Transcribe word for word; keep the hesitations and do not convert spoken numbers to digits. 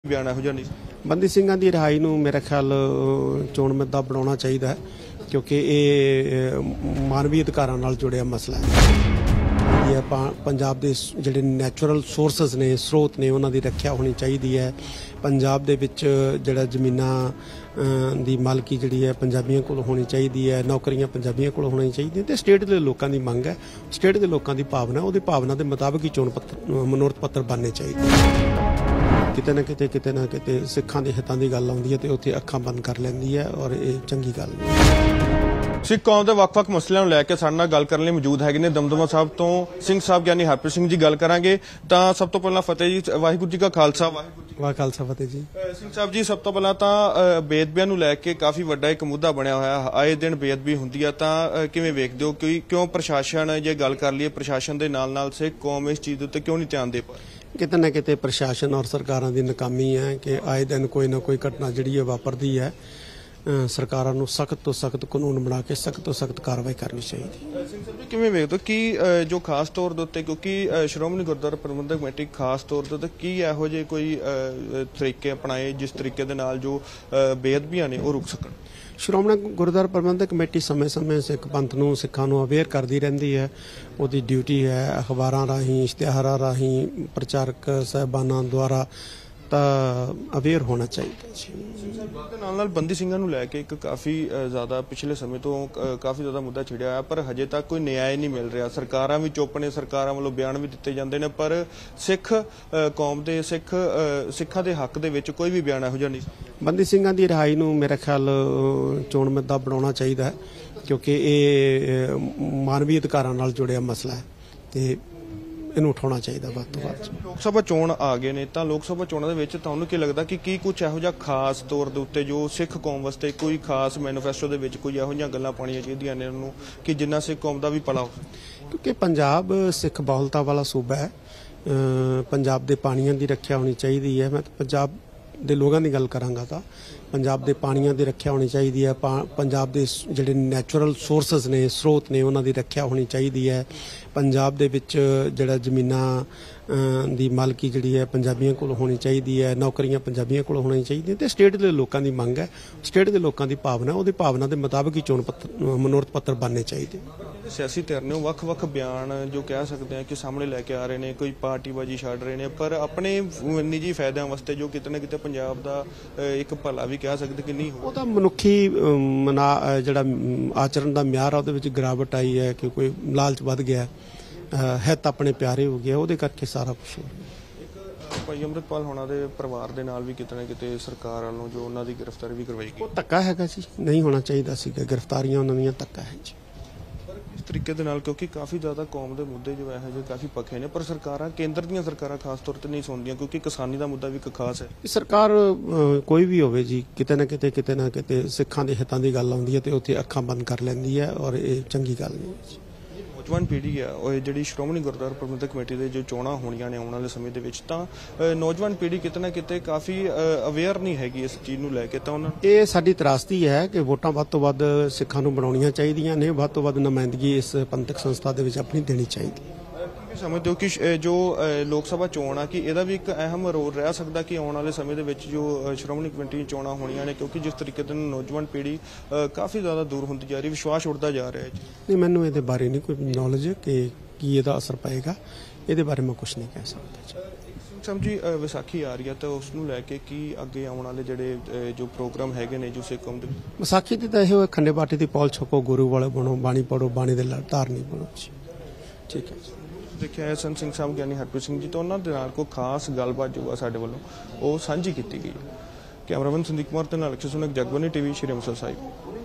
ਬਿਆਨ ਇਹੋ ਜਿਹਾ ਨਹੀਂ ਬੰਦੀ ਸਿੰਘਾਂ ਦੀ ਰਿਹਾਈ ਨੂੰ ਮੇਰੇ ਖਿਆਲ ਚੋਣ ਮੁੱਦਾ ਬਣਾਉਣਾ ਚਾਹੀਦਾ ਹੈ ਕਿਉਂਕਿ ਇਹ ਮਾਨਵੀ ਅਧਿਕਾਰਾਂ ਨਾਲ ਜੁੜਿਆ ਮਸਲਾ ਹੈ। ਇਹ ਪੰਜਾਬ ਦੇ ਜਿਹੜੇ ਨੈਚੁਰਲ ਸੋਰਸਸ ਨੇ ਸਰੋਤ ਨੇ ਉਹਨਾਂ ਦੀ ਰੱਖਿਆ ਹੋਣੀ ਚਾਹੀਦੀ ਹੈ। ਪੰਜਾਬ ਦੇ ਵਿੱਚ ਜਿਹੜਾ ਜ਼ਮੀਨਾਂ ਦੀ ਮਾਲਕੀ ਜਿਹੜੀ ਹੈ ਪੰਜਾਬੀਆਂ ਕੋਲ ਹੋਣੀ ਚਾਹੀਦੀ ਹੈ, ਨੌਕਰੀਆਂ ਪੰਜਾਬੀਆਂ ਕੋਲ ਹੋਣੀ ਚਾਹੀਦੀਆਂ ਤੇ ਸਟੇਟ ਦੇ ਲੋਕਾਂ ਦੀ ਮੰਗ ਹੈ, ਸਟੇਟ ਦੇ ਲੋਕਾਂ ਦੀ ਭਾਵਨਾ, ਉਹਦੀ ਭਾਵਨਾ ਦੇ ਮੁਤਾਬਕ ਹੀ ਚੋਣ ਪੱਤਰ ਮਨੋਰਥ ਪੱਤਰ ਬਣਨੇ ਚਾਹੀਦੇ। ਕਿਤੇ ਨਾ ਕਿਤੇ ਕਿਤੇ ਨਾ ਕਿਤੇ ਸਿੱਖਾਂ ਦੇ ਹਿੱਤਾਂ ਦੀ ਗੱਲ ਆਉਂਦੀ ਹੈ ਤੇ ਉੱਥੇ ਅੱਖਾਂ ਬੰਦ ਕਰ ਲੈਂਦੀ ਹੈ ਔਰ ਇਹ ਚੰਗੀ ਗੱਲ ਨਹੀਂ। ਸਿੱਖ ਕੌਮ ਦੇ ਵੱਖ-ਵੱਖ ਮਸਲਿਆਂ ਨੂੰ ਲੈ ਕੇ ਸਾਡੇ ਨਾਲ ਗੱਲ ਕਰਨ ਲਈ ਮੌਜੂਦ ਹੈਗੇ ਨੇ ਦਮਦਮਾ ਸਾਹਿਬ ਤੋਂ ਸਿੰਘ ਸਾਹਿਬ ਗਿਆਨੀ ਹਰਪ੍ਰੀਤ ਸਿੰਘ ਜੀ। ਗੱਲ ਕਰਾਂਗੇ ਤਾਂ ਸਭ ਤੋਂ ਪਹਿਲਾਂ ਫਤਿਹ ਜੀ, ਵਾਹਿਗੁਰੂ ਜੀ ਕਾ ਖਾਲਸਾ ਵਾਹਿਗੁਰੂ ਜੀ ਵਾਹ ਖਾਲਸਾ ਫਤਿਹ ਜੀ। ਸਿੰਘ ਸਾਹਿਬ ਜੀ, ਸਭ ਤੋਂ ਪਹਿਲਾਂ ਤਾਂ ਬੇਅਦਬੀਆਂ ਨੂੰ ਲੈ ਕੇ ਕਾਫੀ ਵੱਡਾ ਇੱਕ ਮੁੱਦਾ ਬਣਿਆ ਹੋਇਆ, ਆਏ ਦਿਨ ਬੇਅਦਬੀ ਹੁੰਦੀ ਆ, ਤਾਂ ਕਿਵੇਂ ਵੇਖਦੇ ਹੋ ਕਿ ਕਿਉਂ ਪ੍ਰਸ਼ਾਸਨ, ਜੇ ਗੱਲ ਕਰ ਲਈਏ ਪ੍ਰਸ਼ਾਸਨ ਦੇ ਨਾਲ ਨਾਲ ਸਿੱਖ ਕੌਮ ਇਸ ਚੀਜ਼ ਉੱਤੇ ਕਿਉਂ ਨਹੀਂ ਧਿਆਨ ਦੇ ਪਾ ਰਹੀ? ਕਿਤੇ ਨਾ ਕਿਤੇ ਪ੍ਰਸ਼ਾਸਨ ਔਰ ਸਰਕਾਰਾਂ ਦੀ ਨਾਕਾਮੀ ਹੈ ਕਿ ਆਏ ਦਿਨ ਕੋਈ ਨਾ ਕੋਈ ਘਟਨਾ ਜਿਹੜੀ ਹੈ ਵਾਪਰਦੀ ਹੈ। ਸਰਕਾਰਾਂ ਨੂੰ ਸਖਤ ਤੋਂ ਸਖਤ ਕਾਨੂੰਨ ਬਣਾ ਕੇ ਸਖਤ ਤੋਂ ਸਖਤ ਕਾਰਵਾਈ ਕਰਨੀ ਚਾਹੀਦੀ ਹੈ। ਸਿੰਘ ਸਾਹਿਬ ਜੀ, ਕਿਵੇਂ ਵੇਖਦੇ ਹੋ ਕਿ ਜੋ ਖਾਸ ਤੌਰ ਦੇ ਉੱਤੇ, ਕਿਉਂਕਿ ਸ਼੍ਰੋਮਣੀ ਗੁਰਦੁਆਰਾ ਪ੍ਰਬੰਧਕ ਕਮੇਟੀ ਖਾਸ ਤੌਰ ਦੇ ਉੱਤੇ ਕੀ ਇਹੋ ਜਿਹੇ ਕੋਈ ਤਰੀਕੇ ਅਪਣਾਏ ਜਿਸ ਤਰੀਕੇ ਦੇ ਨਾਲ ਜੋ ਬੇਅਦਬੀਆਂ ਨੇ ਉਹ ਰੁਕ ਸਕਣ? ਸ਼੍ਰੋਮਣੀ ਗੁਰਦੁਆਰਾ ਪ੍ਰਬੰਧਕ ਕਮੇਟੀ ਸਮੇਂ-ਸਮੇਂ ਸਿੱਖ ਪੰਥ ਨੂੰ, ਸਿੱਖਾਂ ਨੂੰ ਅਵੇਅਰ ਕਰਦੀ ਰਹਿੰਦੀ ਹੈ। ਉਹਦੀ ਡਿਊਟੀ ਹੈ ਅਖਬਾਰਾਂ ਰਾਹੀਂ, ਇਸ਼ਤਿਹਾਰਾਂ ਰਾਹੀਂ, ਪ੍ਰਚਾਰਕ ਸਾਹਿਬਾਨਾਂ ਦੁਆਰਾ ਤਾਂ ਅਵੇਅਰ ਹੋਣਾ ਚਾਹੀਦਾ ਜੀ। ਦੇ ਨਾਲ ਨਾਲ ਬੰਦੀ ਸਿੰਘਾਂ ਨੂੰ ਲੈ ਕੇ ਇੱਕ ਕਾਫੀ ਜ਼ਿਆਦਾ ਪਿਛਲੇ ਸਮੇਂ ਤੋਂ ਕਾਫੀ ਜ਼ਿਆਦਾ ਮੁੱਦਾ ਛਿੜਿਆ ਹੈ, ਪਰ ਹਜੇ ਤੱਕ ਕੋਈ ਨਿਆਂ ਨਹੀਂ ਮਿਲ ਰਿਹਾ। ਸਰਕਾਰਾਂ ਵੀ ਚੁੱਪ ਨੇ, ਸਰਕਾਰਾਂ ਵੱਲੋਂ ਬਿਆਨ ਵੀ ਦਿੱਤੇ ਜਾਂਦੇ ਨੇ, ਪਰ ਸਿੱਖ ਕੌਮ ਦੇ ਸਿੱਖ ਸਿੱਖਾਂ ਦੇ ਹੱਕ ਦੇ ਵਿੱਚ ਕੋਈ ਵੀ ਬਿਆਨ ਇਹੋ ਜਿਹਾ ਨਹੀਂ। ਬੰਦੀ ਸਿੰਘਾਂ ਦੀ ਰਿਹਾਈ ਨੂੰ ਮੇਰੇ ਖਿਆਲ ਚੋਣ ਮੁੱਦਾ ਬਣਾਉਣਾ ਚਾਹੀਦਾ ਹੈ ਕਿਉਂਕਿ ਇਹ ਮਾਨਵੀ ਅਧਿਕਾਰਾਂ ਨਾਲ ਜੁੜਿਆ ਮਸਲਾ ਹੈ ਤੇ ਇਹਨੂੰ ਉਠਾਉਣਾ ਚਾਹੀਦਾ ਵੱਧ ਤੋਂ ਵੱਧ। ਲੋਕ ਸਭਾ ਚੋਣ ਆ ਗਏ ਨੇ, ਤਾਂ ਲੋਕ ਸਭਾ ਚੋਣਾਂ ਦੇ ਵਿੱਚ ਤੁਹਾਨੂੰ ਕੀ ਲੱਗਦਾ ਕਿ ਕੀ ਕੁਝ ਇਹੋ ਜਿਹਾ ਖਾਸ ਤੌਰ ਦੇ ਉੱਤੇ ਜੋ ਸਿੱਖ ਕੌਮ ਵਾਸਤੇ ਕੋਈ ਖਾਸ ਮੈਨੀਫੈਸਟੋ ਦੇ ਵਿੱਚ ਕੋਈ ਇਹੋ ਜਿਹੀਆਂ ਗੱਲਾਂ ਪਾਉਣੀਆਂ ਚਾਹੀਦੀਆਂ ਨੇ ਉਹਨੂੰ ਕਿ ਜਿੰਨਾ ਸਿੱਖ ਕੌਮ ਦਾ ਵੀ ਭਲਾ ਹੋ? ਕਿਉਂਕਿ ਪੰਜਾਬ ਸਿੱਖ ਬਹੁਲਤਾ ਵਾਲਾ ਸੂਬਾ ਹੈ, ਪੰਜਾਬ ਦੇ ਪਾਣੀਆਂ ਦੀ ਰੱਖਿਆ ਹੋਣੀ ਚਾਹੀਦੀ ਹੈ। ਮੈਂ ਪੰਜਾਬ ਦੇ ਲੋਕਾਂ ਦੀ ਗੱਲ ਕਰਾਂਗਾ ਤਾਂ ਪੰਜਾਬ ਦੇ ਪਾਣੀਆਂ ਦੀ ਰੱਖਿਆ ਹੋਣੀ ਚਾਹੀਦੀ ਹੈ। ਪੰਜਾਬ ਦੇ ਜਿਹੜੇ ਨੈਚੁਰਲ ਸੋਰਸਸ ਨੇ, ਸਰੋਤ ਨੇ, ਉਹਨਾਂ ਦੀ ਰੱਖਿਆ ਹੋਣੀ ਚਾਹੀਦੀ ਹੈ। ਪੰਜਾਬ ਦੇ ਵਿੱਚ ਜਿਹੜਾ ਜ਼ਮੀਨਾਂ ਦੀ ਮਾਲਕੀ ਜਿਹੜੀ ਹੈ ਪੰਜਾਬੀਆਂ ਕੋਲ ਹੋਣੀ ਚਾਹੀਦੀ ਹੈ, ਨੌਕਰੀਆਂ ਪੰਜਾਬੀਆਂ ਕੋਲ ਹੋਣੀਆਂ ਚਾਹੀਦੀਆਂ ਤੇ ਸਟੇਟ ਦੇ ਲੋਕਾਂ ਦੀ ਮੰਗ ਹੈ, ਸਟੇਟ ਦੇ ਲੋਕਾਂ ਦੀ ਭਾਵਨਾ, ਉਹਦੀ ਭਾਵਨਾ ਦੇ ਮੁਤਾਬਕ ਹੀ ਚੋਣ ਪੱਤਰ ਮਨੋਰਥ ਪੱਤਰ ਬਣਨੇ ਚਾਹੀਦੇ। ਸਿਆਸੀ ਧਿਰ ਨੇ ਉਹ ਵੱਖ-ਵੱਖ ਬਿਆਨ ਜੋ ਕਹਿ ਸਕਦੇ ਆ ਕਿ ਸਾਹਮਣੇ ਲੈ ਕੇ ਆ ਰਹੇ ਨੇ, ਕੋਈ ਪਾਰਟੀਬਾਜ਼ੀ ਛੱਡ ਰਹੇ ਨੇ, ਪਰ ਆਪਣੇ ਨਿੱਜੀ ਫਾਇਦਿਆਂ ਵਾਸਤੇ ਜੋ ਕਿਤੇ ਨਾ ਕਿਤੇ ਪੰਜਾਬ ਦਾ ਇੱਕ ਭਲਾ ਵੀ ਕਹਿ ਸਕਦੇ ਕਿ ਨਹੀਂ ਹੋ। ਉਹ ਤਾਂ ਮਨੁੱਖੀ ਜਿਹੜਾ ਆਚਰਣ ਦਾ ਮਿਆਰ ਆ ਉਹਦੇ ਵਿੱਚ ਗਿਰਾਵਟ ਆਈ ਹੈ ਕਿ ਕੋਈ ਲਾਲਚ ਵੱਧ ਗਿਆ ਹੈ ਤਾਂ ਆਪਣੇ ਪਿਆਰੇ ਹੋ ਗਿਆ, ਉਹਦੇ ਕਰਕੇ ਸਾਰਾ ਕੁਛ ਹੋ ਰਿਹਾ। ਭਾਈ ਅੰਮ੍ਰਿਤਪਾਲ ਹੋਣਾ ਦੇ ਪਰਿਵਾਰ ਦੇ ਨਾਲ ਵੀ ਕਿਤੇ ਨਾ ਕਿਤੇ ਸਰਕਾਰ ਵੱਲੋਂ ਜੋ ਉਹਨਾਂ ਦੀ ਗ੍ਰਿਫਤਾਰੀ ਵੀ ਕਰਵਾਈ ਗਈ, ਉਹ ਧੱਕਾ ਹੈਗਾ ਜੀ, ਨਹੀਂ ਹੋਣਾ ਚਾਹੀਦਾ ਸੀਗਾ। ਗ੍ਰਿਫਤਾਰੀਆਂ ਉਹਨਾਂ ਦੀਆਂ ਧੱਕਾ ਹੈ ਜੀ ਇਸ ਤਰੀਕੇ ਦੇ ਨਾਲ, ਕਿਉਂਕਿ ਕਾਫੀ ਜ਼ਿਆਦਾ ਕੌਮ ਦੇ ਮੁੱਦੇ ਜੋ ਇਹੋ ਜਿਹੇ ਕਾਫੀ ਪੱਖੇ ਨੇ, ਪਰ ਸਰਕਾਰਾਂ, ਕੇਂਦਰ ਦੀਆਂ ਸਰਕਾਰਾਂ ਖਾਸ ਤੌਰ ਤੇ ਨਹੀਂ ਸੁਣਦੀਆਂ ਕਿਉਂਕਿ ਕਿਸਾਨੀ ਦਾ ਮੁੱਦਾ ਵੀ ਇੱਕ ਖਾਸ ਹੈ। ਸਰਕਾਰ ਕੋਈ ਵੀ ਹੋਵੇ ਜੀ, ਕਿਤੇ ਨਾ ਕਿਤੇ ਕਿਤੇ ਨਾ ਕਿਤੇ ਸਿੱਖਾਂ ਦੇ ਹਿੱਤਾਂ ਦੀ ਗੱਲ ਆਉਂਦੀ ਹੈ ਤੇ ਉੱਥੇ ਅੱਖਾਂ ਬੰਦ ਕਰ ਲੈਂਦੀ ਹੈ ਔਰ ਇਹ ਚੰਗੀ ਗੱਲ ਨਹੀਂ ਜੀ। ਨੌਜਵਾਨ ਪੀੜ੍ਹੀ ਆ ਉਹ ਜਿਹੜੀ ਸ਼੍ਰੋਮਣੀ ਗੁਰਦੁਆਰਾ ਪ੍ਰਬੰਧਕ ਕਮੇਟੀ ਦੇ ਜੋ ਚੋਣਾਂ ਹੋਣੀਆਂ ਨੇ ਆਉਣ ਵਾਲੇ ਸਮੇਂ ਦੇ ਵਿੱਚ, ਤਾਂ ਨੌਜਵਾਨ ਪੀੜ੍ਹੀ ਕਿਤੇ ਨਾ ਕਿਤੇ ਕਾਫੀ ਅਵੇਅਰ ਨਹੀਂ ਹੈਗੀ ਇਸ ਚੀਜ਼ ਨੂੰ ਲੈ ਕੇ, ਤਾਂ ਉਹਨਾਂ ਇਹ ਸਾਡੀ ਤਰਾਸਦੀ ਹੈ ਕਿ ਵੋਟਾਂ ਵੱਧ ਤੋਂ ਵੱਧ ਸਿੱਖਾਂ ਨੂੰ ਬਣਾਉਣੀਆਂ ਚਾਹੀਦੀਆਂ ਨੇ, ਵੱਧ ਤੋਂ ਵੱਧ ਨੁਮਾਇੰਦਗੀ ਇਸ ਪੰਥਕ ਸੰਸਥਾ ਦੇ ਵਿੱਚ ਆਪਣੀ ਦੇਣੀ ਚਾਹੀਦੀ। ਸਮਝਦੇ ਹੋ ਕਿ ਜੋ ਲੋਕ ਸਭਾ ਚੋਣ ਆ ਕਿ ਇਹਦਾ ਵੀ ਇੱਕ ਅਹਿਮ ਰੋਲ ਰਹਿ ਸਕਦਾ ਕਿ ਆਉਣ ਵਾਲੇ ਸਮੇਂ ਦੇ ਵਿੱਚ ਜੋ ਸ਼੍ਰੋਮਣੀ ਕਮੇਟੀ ਚੋਣਾਂ ਹੋਣੀਆਂ ਨੇ, ਕਿਉਂਕਿ ਜਿਸ ਤਰੀਕੇ ਦੇ ਨੌਜਵਾਨ ਪੀੜ੍ਹੀ ਕਾਫੀ ਜ਼ਿਆਦਾ ਦੂਰ ਹੁੰਦੀ ਜਾ ਰਹੀ, ਵਿਸ਼ਵਾਸ ਉੱਠਦਾ ਜਾ ਰਿਹਾ ਹੈ ਜੀ? ਨਹੀਂ, ਮੈਨੂੰ ਇਹਦੇ ਬਾਰੇ ਨਹੀਂ ਕੋਈ ਨੌਲੇਜ ਕਿ ਕੀ ਇਹਦਾ ਅਸਰ ਪਏਗਾ, ਇਹਦੇ ਬਾਰੇ ਮੈਂ ਕੁਝ ਨਹੀਂ ਕਹਿ ਸਕਦਾ ਜੀ। ਸਮਝੀ ਵਿਸਾਖੀ ਆ ਰਹੀ ਹੈ ਤਾਂ ਉਸ ਨੂੰ ਲੈ ਕੇ ਕੀ ਅੱਗੇ ਆਉਣ ਵਾਲੇ ਜਿਹੜੇ ਜੋ ਪ੍ਰੋਗਰਾਮ ਹੈਗੇ ਨੇ ਜੋ ਸਿੱਖ ਕੌਮ ਦੇ? ਵਿਸਾਖੀ ਦੀ ਤਾਂ ਇਹੋ ਖੰਡੇ ਬਾਟੇ ਦੀ ਪੌਲ ਛਕੋ, ਗੁਰੂ ਵਾਲੇ ਬਣੋ, ਬਾਣੀ ਪੜੋ, ਬਾਣੀ ਦੇ ਧਾਰਨੀ ਬਣੋ ਜੀ। ਠੀਕ ਹੈ ਜੀ। ਦੇਖਿਆ ਹੈ ਸੰਤ ਸਿੰਘ ਸਾਹਿਬ ਗਿਆਨੀ ਹਰਪ੍ਰੀਤ ਸਿੰਘ ਜੀ, ਤਾਂ ਉਹਨਾਂ ਦੇ ਨਾਲ ਕੋਈ ਖਾਸ ਗੱਲਬਾਤ ਜੋ ਆ ਸਾਡੇ ਵੱਲੋਂ ਉਹ ਸਾਂਝੀ ਕੀਤੀ ਗਈ ਹੈ। ਕੈਮਰਾਮੈਨ ਸੰਦੀਪ ਕੁਮਾਰ ਤੇ ਨਾਲ ਅਕਸ਼ੈ ਸੁਨਕ, ਜਗਬਾਨੀ ਟੀਵੀ, ਸ਼੍ਰੀ ਅੰਮ੍ਰਿਤਸਰ ਸਾਹਿਬ।